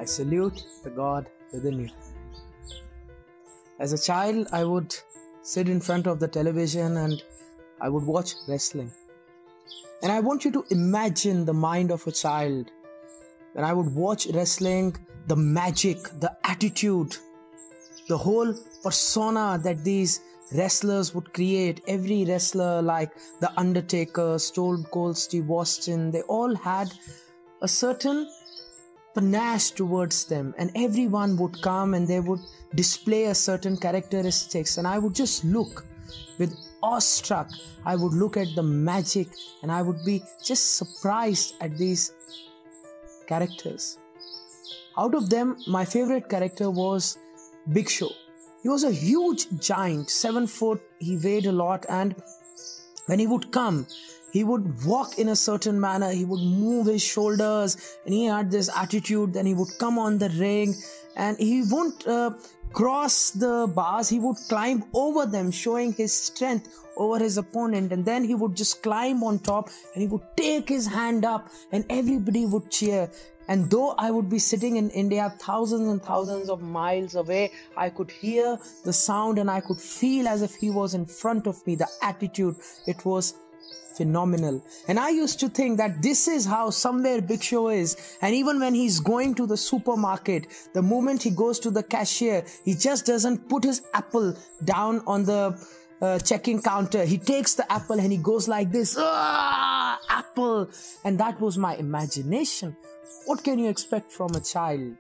I salute the God within you. As a child, I would sit in front of the television and I would watch wrestling. And I want you to imagine the mind of a child. When I would watch wrestling, the magic, the attitude, the whole persona that these wrestlers would create. Every wrestler like The Undertaker, Stone Cold Steve Austin, they all had a certain panache towards them, and everyone would come and they would display a certain characteristics, and I would just look with awestruck. I would look at the magic and I would be just surprised at these characters. Out of them, my favorite character was Big Show. He was a huge giant, 7 foot, he weighed a lot, and when he would come, he would walk in a certain manner, he would move his shoulders, and he had this attitude. Then he would come on the ring and he wouldn't cross the bars, he would climb over them, showing his strength over his opponent, and then he would just climb on top and he would take his hand up and everybody would cheer. And though I would be sitting in India thousands and thousands of miles away, I could hear the sound and I could feel as if he was in front of me. The attitude, it was phenomenal. And I used to think that this is how somewhere Big Show is. And even when he's going to the supermarket, the moment he goes to the cashier, he just doesn't put his apple down on the checking counter. He takes the apple and he goes like this, apple. And that was my imagination. What can you expect from a child?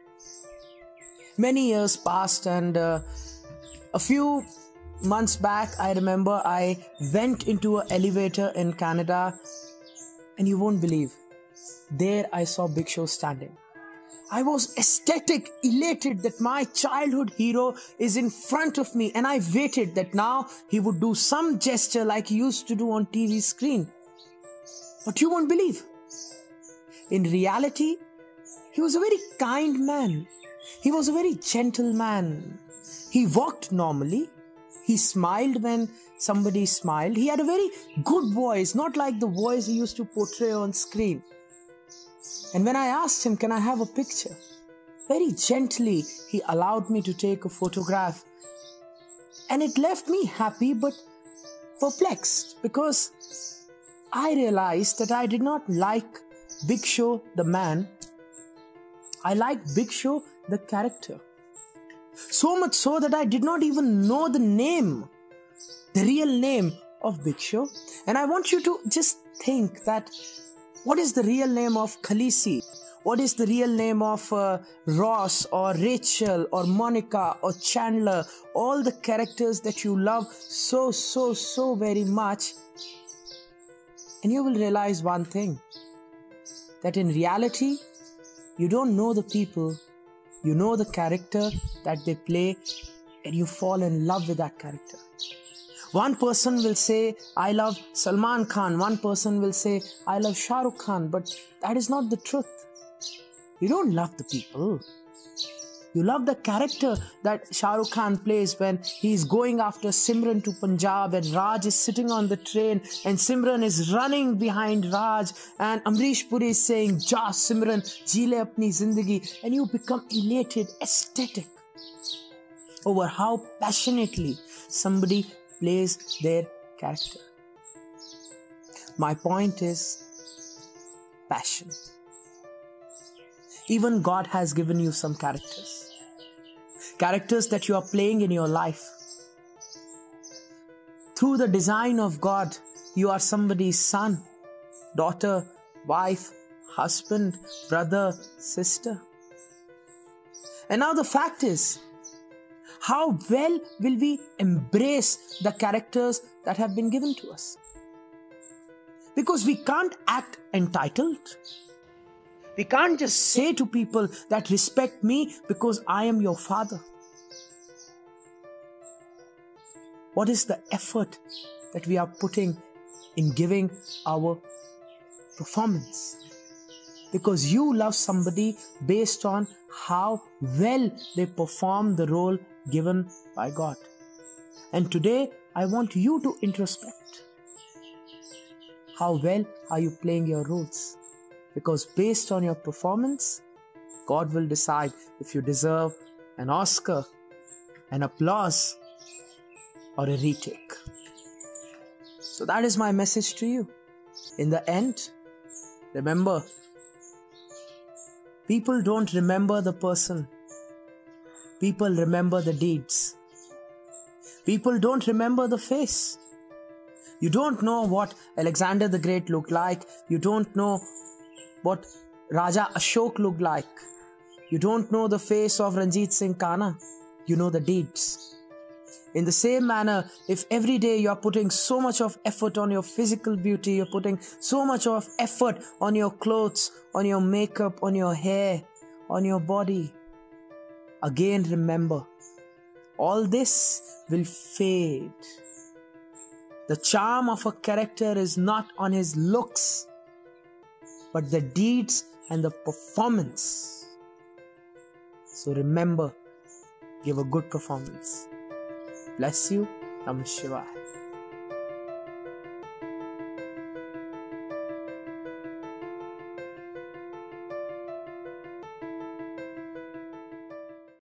Many years passed, and a few months back, I remember I went into an elevator in Canada, and you won't believe, there I saw Big Show standing. I was ecstatic, elated that my childhood hero is in front of me, and I waited that now he would do some gesture like he used to do on TV screen. But you won't believe. In reality, he was a very kind man. He was a very gentle man. He walked normally. He smiled when somebody smiled. He had a very good voice, not like the voice he used to portray on screen. And when I asked him, can I have a picture? Very gently, he allowed me to take a photograph. And it left me happy but perplexed, because I realized that I did not like Big Show the man. I liked Big Show the character. So much so that I did not even know the name, the real name of Big Show. And I want you to just think that what is the real name of Khaleesi? What is the real name of Ross or Rachel or Monica or Chandler? All the characters that you love so very much. And you will realize one thing, that in reality, you don't know the people, you know the character that they play, and you fall in love with that character. One person will say, I love Salman Khan. One person will say, I love Shah Rukh Khan. But that is not the truth. You don't love the people. You love the character that Shah Rukh Khan plays when he is going after Simran to Punjab, and Raj is sitting on the train and Simran is running behind Raj, and Amrish Puri is saying, Ja Simran, ji le apni zindagi, and you become elated, ecstatic over how passionately somebody plays their character. My point is passion. Even God has given you some characters. Characters that you are playing in your life. Through the design of God, you are somebody's son, daughter, wife, husband, brother, sister. And now the fact is, how well will we embrace the characters that have been given to us? Because we can't act entitled. We can't just say to people that respect me because I am your father. What is the effort that we are putting in giving our performance? Because you love somebody based on how well they perform the role given by God. And today, I want you to introspect. How well are you playing your roles? Because based on your performance, God will decide if you deserve an Oscar, an applause, or a retake. So that is my message to you. In the end, remember, people don't remember the person. People remember the deeds. People don't remember the face. You don't know what Alexander the Great looked like. You don't know what Raja Ashok looked like. You don't know the face of Ranjit Singh Kana. You know the deeds. In the same manner, if every day you are putting so much of effort on your physical beauty, you're putting so much of effort on your clothes, on your makeup, on your hair, on your body, again remember, all this will fade. The charm of a character is not on his looks, but the deeds and the performance. So remember, give a good performance. Bless you. Namah Shivaya.